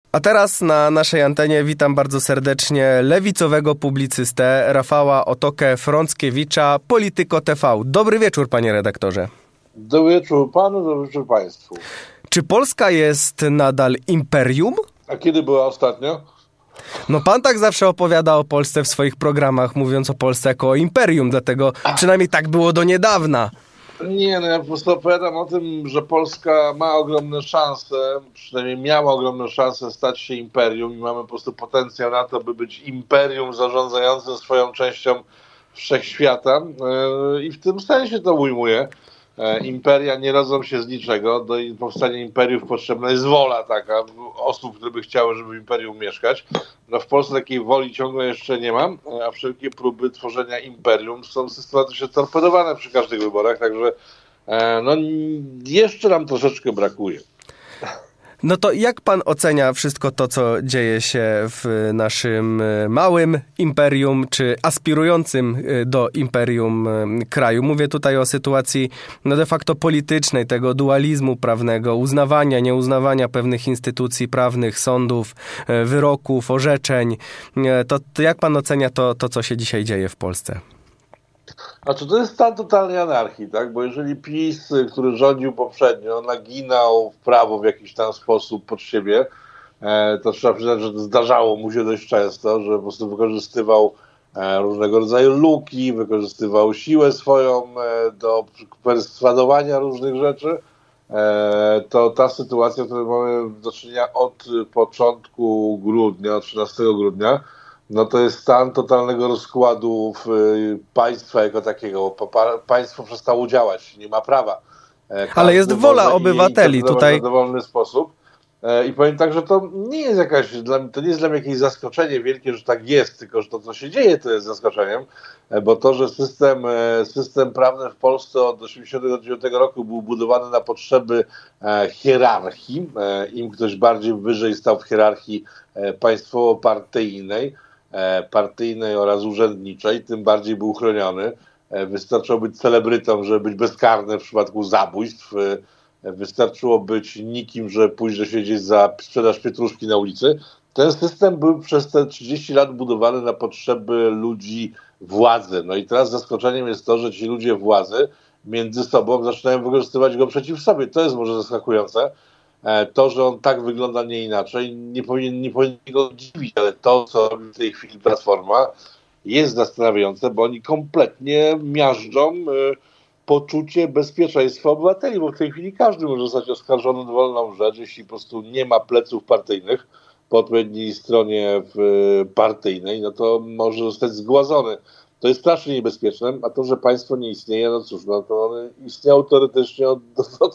A teraz na naszej antenie witam bardzo serdecznie lewicowego publicystę Rafała Otokę-Frąckiewicza, Polityko TV. Dobry wieczór, panie redaktorze. Dobry wieczór panu, dobry wieczór państwu. Czy Polska jest nadal imperium? A kiedy była ostatnio? No pan tak zawsze opowiada o Polsce w swoich programach, mówiąc o Polsce jako o imperium, dlatego przynajmniej tak było do niedawna. Nie, no ja po prostu opowiadam o tym, że Polska ma ogromne szanse, przynajmniej miała ogromne szanse stać się imperium i mamy po prostu potencjał na to, by być imperium zarządzającym swoją częścią wszechświata i w tym sensie to ujmuję. Imperia nie rodzą się z niczego, do powstania imperiów potrzebna jest wola taka osób, które by chciały, żeby w imperium mieszkać. No w Polsce takiej woli ciągle jeszcze nie mam, a wszelkie próby tworzenia imperium są systematycznie torpedowane przy każdych wyborach, także no jeszcze nam troszeczkę brakuje. No to jak pan ocenia wszystko to, co dzieje się w naszym małym imperium, czy aspirującym do imperium kraju? Mówię tutaj o sytuacji no de facto politycznej, tego dualizmu prawnego, uznawania, nieuznawania pewnych instytucji prawnych, sądów, wyroków, orzeczeń. To jak pan ocenia to, co się dzisiaj dzieje w Polsce? Znaczy to jest stan totalnej anarchii, tak? Bo jeżeli PiS, który rządził poprzednio, naginał w prawo w jakiś tam sposób pod siebie, to trzeba przyznać, że zdarzało mu się dość często, że po prostu wykorzystywał różnego rodzaju luki, wykorzystywał siłę swoją do perswadowania różnych rzeczy, to ta sytuacja, w której mamy do czynienia od początku grudnia, od 13 grudnia, no to jest stan totalnego rozkładu państwa jako takiego. Państwo przestało działać, nie ma prawa. Ale jest wola obywateli tutaj. W dowolny sposób. I powiem tak, że to nie jest to nie jest dla mnie jakieś zaskoczenie wielkie, że tak jest, tylko że to, co się dzieje, to jest zaskoczeniem, bo to, że system prawny w Polsce od 1989 roku był budowany na potrzeby hierarchii, im ktoś bardziej wyżej stał w hierarchii państwowo-partyjnej, oraz urzędniczej, tym bardziej był chroniony. Wystarczyło być celebrytą, żeby być bezkarny w przypadku zabójstw. Wystarczyło być nikim, żeby pójść do siedzieć za sprzedaż pietruszki na ulicy. Ten system był przez te 30 lat budowany na potrzeby ludzi władzy. No i teraz zaskoczeniem jest to, że ci ludzie władzy między sobą zaczynają wykorzystywać go przeciw sobie. To jest może zaskakujące. To, że on tak wygląda, nie inaczej, nie powinien go dziwić, ale to, co robi w tej chwili Platforma, jest zastanawiające, bo oni kompletnie miażdżą poczucie bezpieczeństwa obywateli, bo w tej chwili każdy może zostać oskarżony o dowolną rzecz, jeśli po prostu nie ma pleców partyjnych po odpowiedniej stronie partyjnej, no to może zostać zgładzony. To jest strasznie niebezpieczne, a to, że państwo nie istnieje, no cóż, no to one istniało teoretycznie od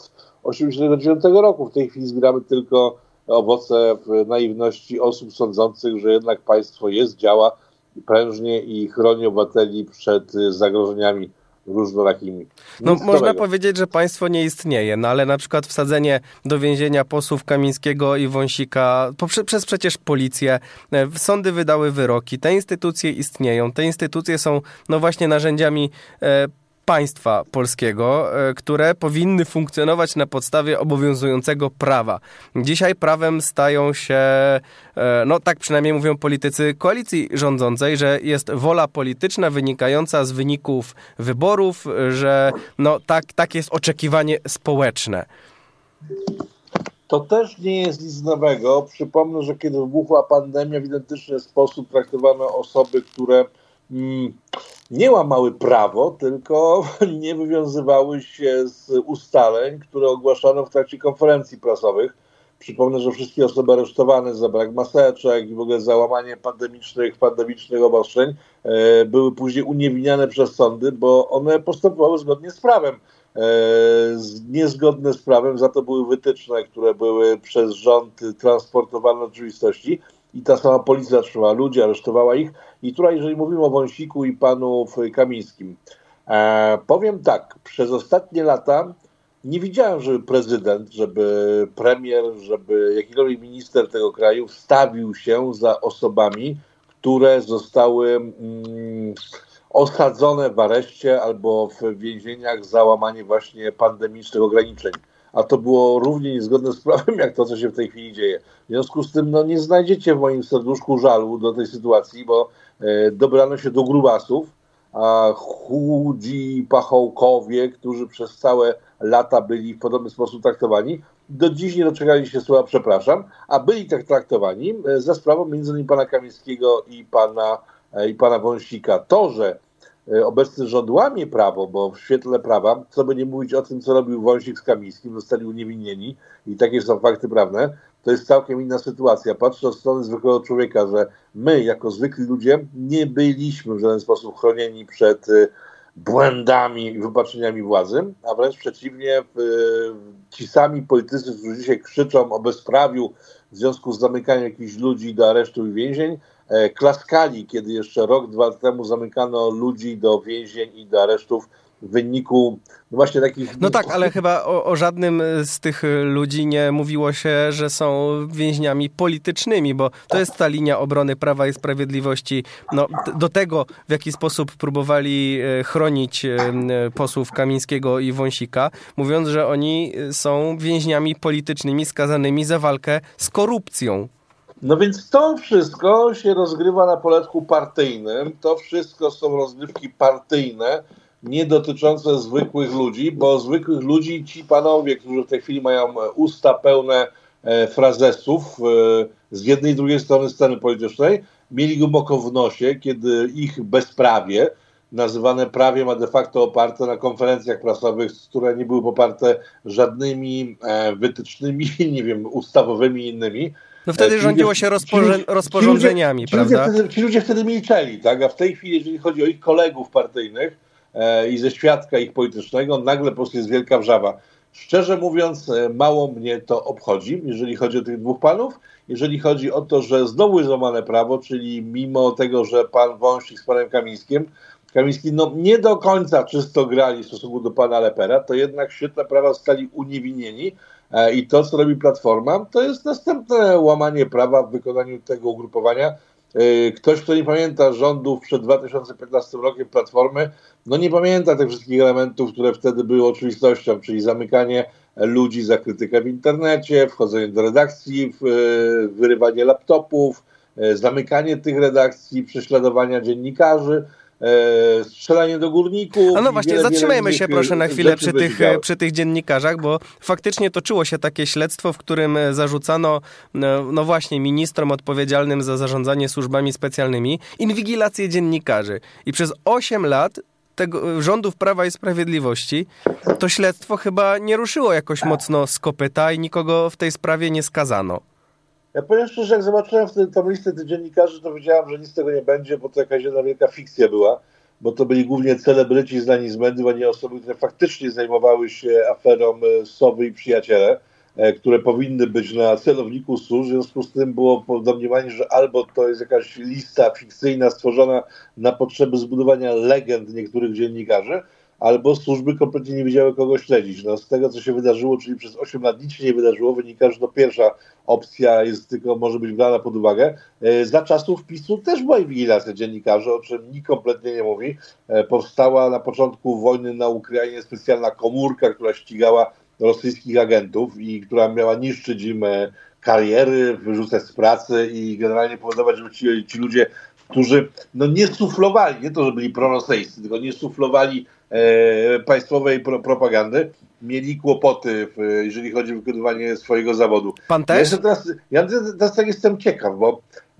1989 roku. W tej chwili zbieramy tylko owoce naiwności osób sądzących, że jednak państwo jest, działa prężnie i chroni obywateli przed zagrożeniami różnorakimi. No można powiedzieć, że państwo nie istnieje, no ale na przykład wsadzenie do więzienia posłów Kamińskiego i Wąsika przez przecież policję, sądy wydały wyroki, te instytucje istnieją, te instytucje są no właśnie narzędziami państwa polskiego, które powinny funkcjonować na podstawie obowiązującego prawa. Dzisiaj prawem stają się, no tak przynajmniej mówią politycy koalicji rządzącej, że jest wola polityczna wynikająca z wyników wyborów, że no tak jest oczekiwanie społeczne. To też nie jest nic nowego. Przypomnę, że kiedy wybuchła pandemia, w identyczny sposób traktowano osoby, które nie łamały prawo, tylko nie wywiązywały się z ustaleń, które ogłaszano w trakcie konferencji prasowych. Przypomnę, że wszystkie osoby aresztowane za brak maseczek i w ogóle za łamanie pandemicznych obostrzeń były później uniewinniane przez sądy, bo one postępowały zgodnie z prawem. Niezgodne z prawem, za to były wytyczne, które były przez rząd transportowane do rzeczywistości i ta sama policja zatrzymała ludzi, aresztowała ich. I tutaj, jeżeli mówimy o Wąsiku i panu Kamińskim, powiem tak, przez ostatnie lata nie widziałem, żeby prezydent, żeby premier, żeby jakikolwiek minister tego kraju wstawił się za osobami, które zostały osadzone w areszcie albo w więzieniach za łamanie właśnie pandemicznych ograniczeń. a to było równie niezgodne z prawem, jak to, co się w tej chwili dzieje. W związku z tym nie znajdziecie w moim serduszku żalu do tej sytuacji, bo dobrano się do grubasów, a chudzi pachołkowie, którzy przez całe lata byli w podobny sposób traktowani, do dziś nie doczekali się słowa przepraszam, a byli tak traktowani za sprawą m.in. pana Kamińskiego i pana Wąsika. To, że obecny rząd łamie prawo, bo w świetle prawa, co by nie mówić o tym, co robił Wąsik z Kamińskim, zostali uniewinnieni i takie są fakty prawne, to jest całkiem inna sytuacja. Patrzę od strony zwykłego człowieka, że my, jako zwykli ludzie, nie byliśmy w żaden sposób chronieni przed błędami i wypaczeniami władzy, a wręcz przeciwnie, ci sami politycy, którzy dzisiaj krzyczą o bezprawiu w związku z zamykaniem jakichś ludzi do aresztu i więzień, klaskali, kiedy jeszcze rok, 2 lata temu zamykano ludzi do więzień i do aresztów w wyniku właśnie takich... No tak, ale chyba o żadnym z tych ludzi nie mówiło się, że są więźniami politycznymi, bo to jest ta linia obrony Prawa i Sprawiedliwości. No, do tego, w jaki sposób próbowali chronić posłów Kamińskiego i Wąsika, mówiąc, że oni są więźniami politycznymi skazanymi za walkę z korupcją. No więc to wszystko się rozgrywa na poletku partyjnym, to wszystko są rozgrywki partyjne, nie dotyczące zwykłych ludzi, bo zwykłych ludzi ci panowie, którzy w tej chwili mają usta pełne frazesów z jednej i drugiej strony sceny politycznej, mieli głęboko w nosie, kiedy ich bezprawie, nazywane prawiem, a de facto oparte na konferencjach prasowych, które nie były poparte żadnymi wytycznymi, nie wiem, ustawowymi i innymi. No wtedy rządziło się rozporządzeniami, prawda? Ci ludzie wtedy milczeli, tak? A w tej chwili, jeżeli chodzi o ich kolegów partyjnych i ze świadka ich politycznego, nagle po prostu jest wielka wrzawa. Szczerze mówiąc, mało mnie to obchodzi, jeżeli chodzi o tych dwóch panów. Jeżeli chodzi o to, że znowu jest złamane prawo, czyli mimo tego, że pan Wąsik z panem Kamiński nie do końca czysto grali w stosunku do pana Lepera, to jednak w świetle prawa zostali uniewinnieni i to, co robi Platforma, to jest następne łamanie prawa w wykonaniu tego ugrupowania. Ktoś, kto nie pamięta rządów przed 2015 rokiem Platformy, nie pamięta tych wszystkich elementów, które wtedy były oczywistością, czyli zamykanie ludzi za krytykę w internecie, wchodzenie do redakcji, wyrywanie laptopów, zamykanie tych redakcji, prześladowania dziennikarzy, strzelanie do górników. A no właśnie, zatrzymajmy się proszę na chwilę przy tych dziennikarzach, bo faktycznie toczyło się takie śledztwo, w którym zarzucano no właśnie ministrom odpowiedzialnym za zarządzanie służbami specjalnymi inwigilację dziennikarzy. I przez 8 lat tego rządów Prawa i Sprawiedliwości to śledztwo chyba nie ruszyło jakoś mocno z kopyta i nikogo w tej sprawie nie skazano. Ja powiem szczerze, jak zobaczyłem tę listę tych dziennikarzy, to wiedziałem, że nic z tego nie będzie, bo to jakaś jedna wielka fikcja była, bo to byli głównie celebryci znani z mediów, a nie osoby, które faktycznie zajmowały się aferą Sowy i Przyjaciele, które powinny być na celowniku służb. W związku z tym było domniemanie, że albo to jest jakaś lista fikcyjna stworzona na potrzeby zbudowania legend niektórych dziennikarzy, albo służby kompletnie nie wiedziały, kogo śledzić. Z tego, co się wydarzyło, czyli przez 8 lat nic się nie wydarzyło, wynika, że to pierwsza opcja jest tylko może być brana pod uwagę. Za czasów PiS-u też była inwigilacja dziennikarzy, o czym nikt kompletnie nie mówi. Powstała na początku wojny na Ukrainie specjalna komórka, która ścigała rosyjskich agentów i która miała niszczyć im kariery, wyrzucać z pracy i generalnie powodować, żeby ci ludzie, którzy nie suflowali, nie to, że byli prorosyjscy, tylko nie suflowali państwowej propagandy, mieli kłopoty, jeżeli chodzi o wykonywanie swojego zawodu. Pan też? Ja teraz tak jestem ciekaw, bo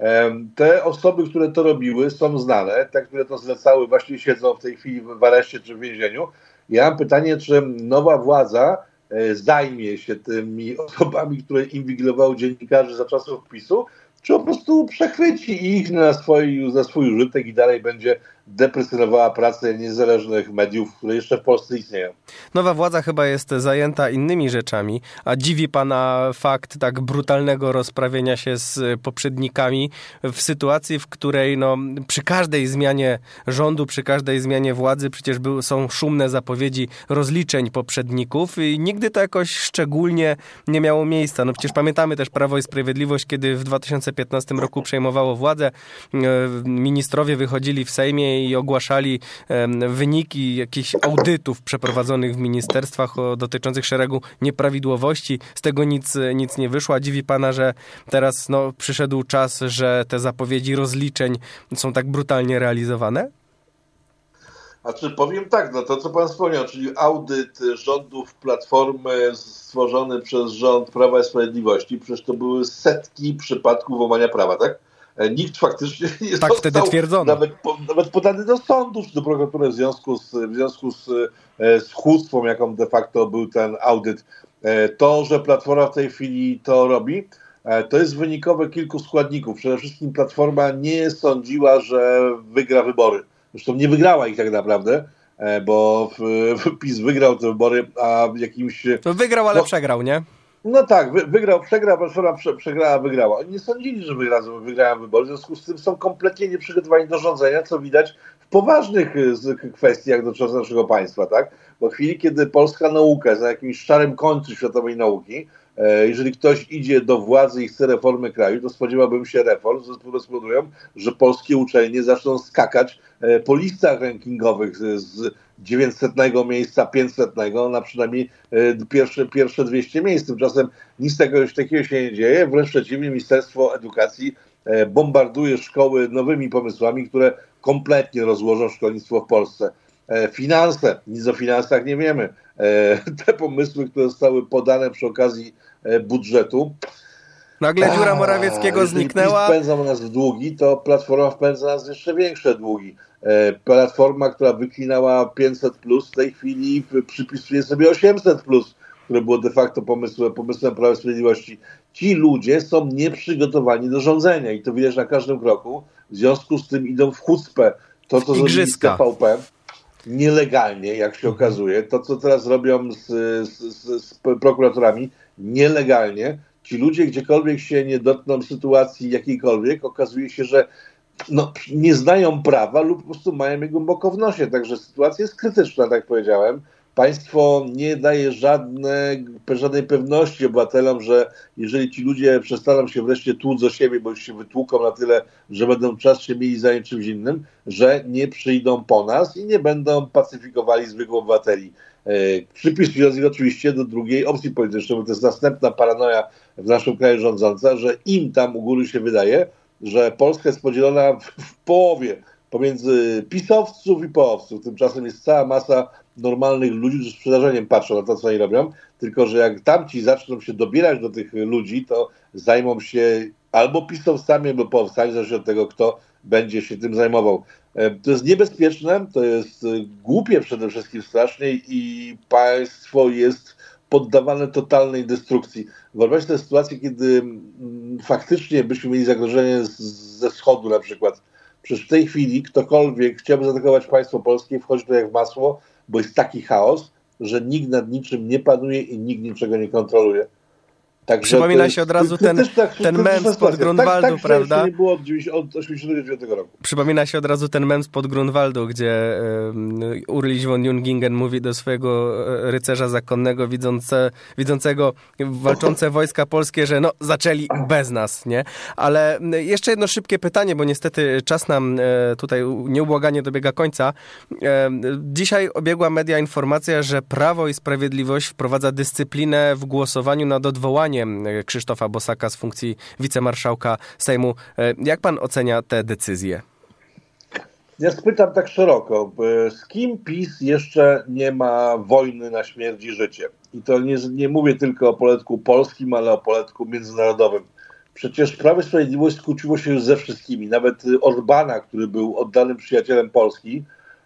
te osoby, które to robiły, są znane, te, które to zlecały, właśnie siedzą w tej chwili w areszcie czy w więzieniu. Ja mam pytanie, czy nowa władza zajmie się tymi osobami, które inwigilowały dziennikarzy za czasów PiS-u, czy po prostu przechwyci ich na swój użytek i dalej będzie deprecjonowała pracę niezależnych mediów, które jeszcze w Polsce istnieją. Nowa władza chyba jest zajęta innymi rzeczami, a dziwi pana fakt tak brutalnego rozprawienia się z poprzednikami w sytuacji, w której przy każdej zmianie rządu, przy każdej zmianie władzy przecież są szumne zapowiedzi rozliczeń poprzedników i nigdy to jakoś szczególnie nie miało miejsca. Przecież pamiętamy też Prawo i Sprawiedliwość, kiedy w 2015 roku przejmowało władzę, ministrowie wychodzili w Sejmie tygodnie i ogłaszali wyniki jakichś audytów przeprowadzonych w ministerstwach dotyczących szeregu nieprawidłowości. Z tego nic nie wyszło. A dziwi pana, że teraz przyszedł czas, że te zapowiedzi rozliczeń są tak brutalnie realizowane? Znaczy powiem tak, to co pan wspomniał, czyli audyt rządów Platformy stworzony przez rząd Prawa i Sprawiedliwości, przecież to były setki przypadków łamania prawa, tak? Nikt faktycznie nie tak wtedy twierdzono. Nawet podany do sądu czy do prokuratury w związku z chłóstwą, jaką de facto był ten audyt. To, że Platforma w tej chwili to robi, to jest wynikowe kilku składników. Przede wszystkim Platforma nie sądziła, że wygra wybory. Zresztą nie wygrała ich tak naprawdę, bo PiS wygrał te wybory, a jakimś... Wygrał, ale przegrał, nie? No tak, przegrał, Platforma przegrała, wygrała. Oni nie sądzili, że wygrała wybory, w związku z tym są kompletnie nieprzygotowani do rządzenia, co widać w poważnych kwestiach dotyczących naszego państwa, tak? Bo w chwili, kiedy polska nauka jest na jakimś szarym końcu światowej nauki, jeżeli ktoś idzie do władzy i chce reformy kraju, to spodziewałbym się reform, które spowodują, że polskie uczelnie zaczną skakać po listach rankingowych z 900 miejsca 500 na przynajmniej pierwsze 200 miejsc. Tymczasem nic takiego się nie dzieje. Wręcz przeciwnie, Ministerstwo Edukacji bombarduje szkoły nowymi pomysłami, które kompletnie rozłożą szkolnictwo w Polsce. Finanse, nic o finansach nie wiemy. Te pomysły, które zostały podane przy okazji budżetu. Nagle dziura Morawieckiego zniknęła. Jeżeli PiS wpędza nas w długi, to Platforma wpędza nas w jeszcze większe długi. Platforma, która wyklinała 500+, w tej chwili przypisuje sobie 800+, które było de facto pomysłem Prawa i Sprawiedliwości. Ci ludzie są nieprzygotowani do rządzenia i to widać na każdym kroku. W związku z tym idą w chucpę. To, co zrobili z TVP, nielegalnie, jak się okazuje. To, co teraz robią z prokuratorami, nielegalnie. Ci ludzie gdziekolwiek się nie dotkną sytuacji jakiejkolwiek, okazuje się, że nie znają prawa lub po prostu mają je głęboko w nosie. Także sytuacja jest krytyczna, tak jak powiedziałem. Państwo nie daje żadnej pewności obywatelom, że jeżeli ci ludzie przestaną się wreszcie tłuc o siebie, bo już się wytłuką na tyle, że będą czas się mieli zająć czymś innym, że nie przyjdą po nas i nie będą pacyfikowali zwykłych obywateli. Przypisując ich oczywiście do drugiej opcji politycznej, bo to jest następna paranoja w naszym kraju rządząca, że im tam u góry się wydaje, że Polska jest podzielona w połowie pomiędzy pisowców i poowców. Tymczasem jest cała masa normalnych ludzi, którzy z przerażeniem patrzą na to, co oni robią, tylko że jak tamci zaczną się dobierać do tych ludzi, to zajmą się albo pisowcami, albo poowcami, zależy od tego, kto będzie się tym zajmował. To jest niebezpieczne, to jest głupie przede wszystkim strasznie i państwo jest poddawane totalnej destrukcji. Wyobraźcie sobie sytuację, kiedy faktycznie byśmy mieli zagrożenie ze wschodu na przykład. Przecież w tej chwili ktokolwiek chciałby zaatakować państwo polskie, wchodzi to jak w masło, bo jest taki chaos, że nikt nad niczym nie panuje i nikt niczego nie kontroluje. Także przypomina się od razu ten mem spod Grunwaldu, tak, prawda? To nie było od 1989 roku. Przypomina się od razu ten mem spod Grunwaldu, gdzie Ulrich von Jungingen mówi do swojego rycerza zakonnego widzącego walczące wojska polskie, że zaczęli bez nas, nie? Ale jeszcze jedno szybkie pytanie, bo niestety czas nam tutaj nieubłaganie dobiega końca. Dzisiaj obiegła media informacja, że Prawo i Sprawiedliwość wprowadza dyscyplinę w głosowaniu nad odwołaniem Krzysztofa Bosaka z funkcji wicemarszałka Sejmu. Jak pan ocenia te decyzje? Ja spytam tak szeroko. Z kim PiS jeszcze nie ma wojny na śmierć i życie? I to nie mówię tylko o poletku polskim, ale o poletku międzynarodowym. Przecież Prawo i Sprawiedliwość skłóciło się już ze wszystkimi. Nawet Orbana, który był oddanym przyjacielem Polski,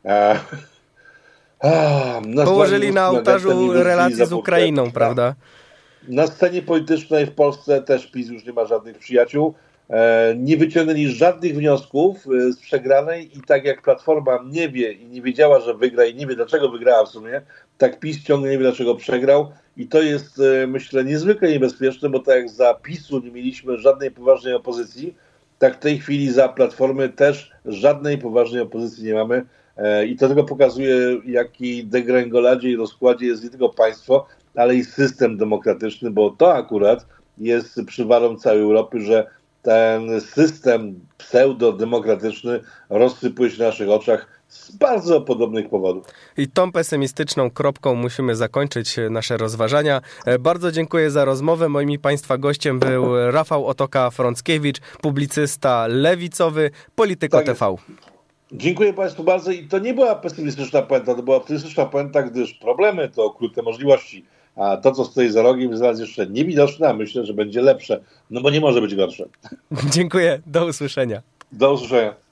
położyli na ołtarzu relacji z Ukrainą, prawda? Na scenie politycznej w Polsce też PiS już nie ma żadnych przyjaciół. Nie wyciągnęli żadnych wniosków z przegranej i tak jak Platforma nie wie i nie wiedziała, że wygra i nie wie, dlaczego wygrała w sumie, tak PiS ciągle nie wie, dlaczego przegrał i to jest, myślę, niezwykle niebezpieczne, bo tak jak za PiS-u nie mieliśmy żadnej poważnej opozycji, tak w tej chwili za Platformy też żadnej poważnej opozycji nie mamy i to tylko pokazuje, jaki degrengoladzie i rozkładzie jest nie tylko państwo, ale i system demokratyczny, bo to akurat jest przywalą całej Europy, że ten system pseudodemokratyczny rozsypuje się na naszych oczach z bardzo podobnych powodów. I tą pesymistyczną kropką musimy zakończyć nasze rozważania. Bardzo dziękuję za rozmowę. Moim Państwa gościem był Rafał Otoka-Frąckiewicz, publicysta lewicowy, Polityko Tak TV. Dziękuję Państwu bardzo i to nie była pesymistyczna puenta, to była optymistyczna puenta, gdyż problemy to okrutne możliwości, a to, co stoi za rogiem, jest zaraz jeszcze niewidoczne, a myślę, że będzie lepsze, no bo nie może być gorsze. Dziękuję, do usłyszenia. Do usłyszenia.